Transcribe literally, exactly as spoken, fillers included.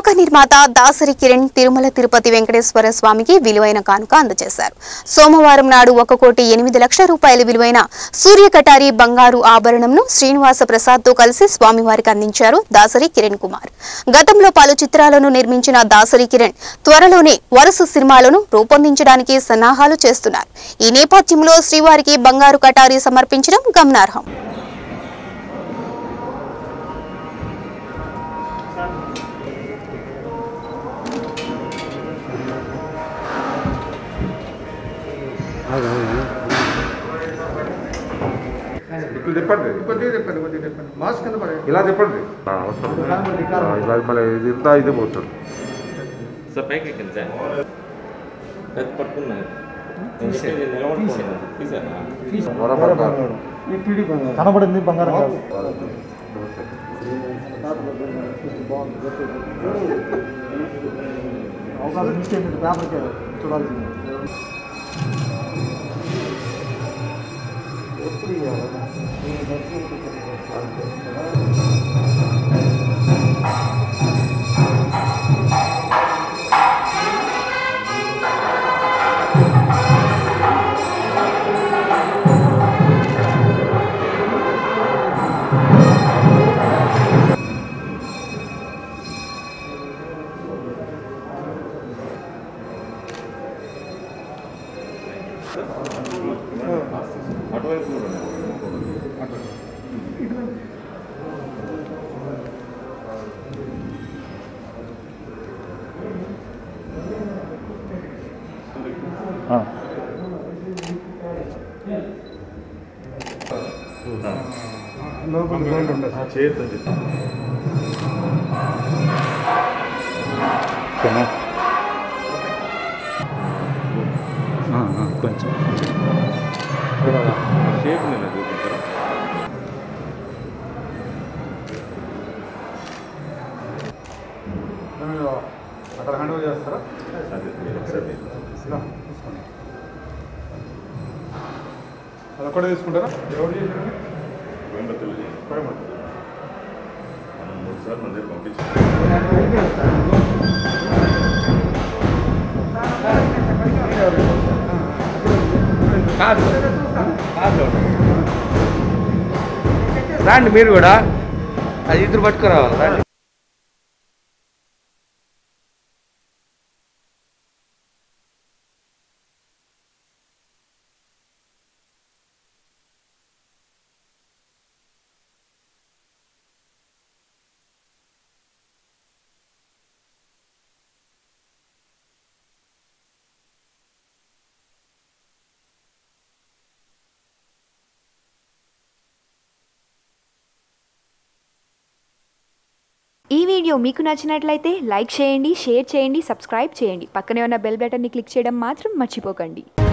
ప్రముఖ నిర్మాత దాసరి కిరణ్ తిరుమల తిరుపతి వెంకటేశ్వర స్వామికి విలువైన కానుక అందజేశారు. సోమవారం నాడు ఒక కోటి ఎనిమిది లక్షల రూపాయల విలువైన సూర్య కటారి బంగారు ఆభరణంను శ్రీనివాస ప్రసాద్ తో కలిసి స్వామివారికి అందించారు దాసరి కిరణ్ కుమార్. గతంలో పలు చిత్రాలను నిర్మించిన దాసరి కిరణ్ త్వరలోనే వరుస సినిమాలను రూపొందించడానికి సన్నాహాలు చేస్తున్నారు. ఈ నేపథ్యంలో శ్రీవారికి బంగారు కటారి సమర్పించడం గమనార్హం. చెప్పండి ఇలా చెప్పండి ఇలా మళ్ళీ ఇది ఇంత ఇదే పోతుంది సార్ పైకి ఎక్కింది సార్ పట్టుకున్నాను కనబడింది బంగారం కాదు. అవకాశం ఇస్తే మీరు పేపర్కి చూడాల్సింది. అటువైపు చేయొద్దని కొంచెం షేప్ నేను చూపించారా అక్కడ హ్యాండ్ ఓవర్ చేస్తారా? అది ఒక్కడే తీసుకుంటారా? ఎవరు చేశారు? కోయంబత్తూరు కోయంబత్తూరు మూడు సార్లు మన దగ్గర పంపించారు. రండి మీరు కూడా అది ఇద్దరు పట్టుకురావాలి రండి. ఈ వీడియో మీకు నచ్చినట్లయితే లైక్ చేయండి, షేర్ చేయండి, సబ్స్క్రైబ్ చేయండి. పక్కనే ఉన్న బెల్ బటన్ని క్లిక్ చేయడం మాత్రం మర్చిపోకండి.